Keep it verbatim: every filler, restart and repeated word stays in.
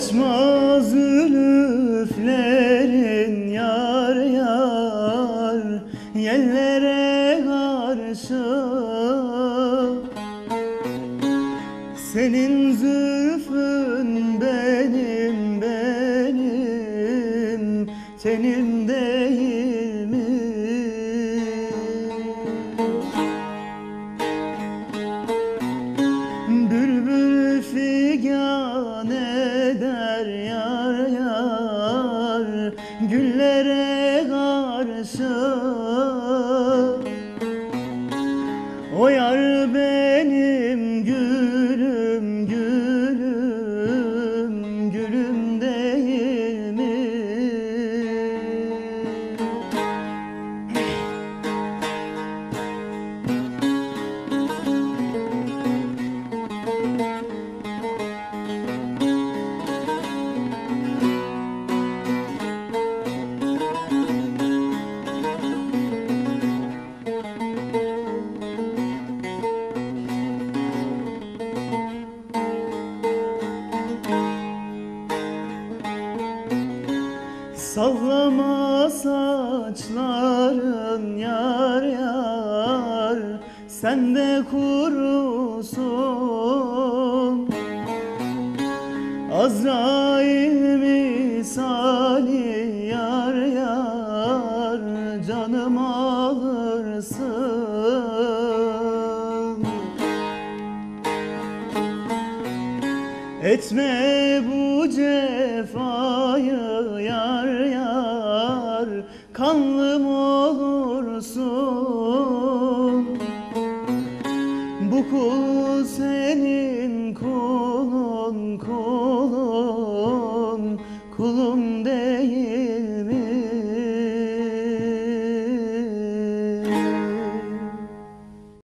Açma zülüflerin yar yar yellere karşı. Senin zülfün benim benim tenim değil mi? Bülbül figan eder yar yar güllere karşı. O yar benim gülüm gülüm gülüm değil mi? Sallama saçların yar yar sen de kurusun. Azrail misali yar yar canım alırsın. Etme bu cefayı yar yar kanlım olursun. Bu kul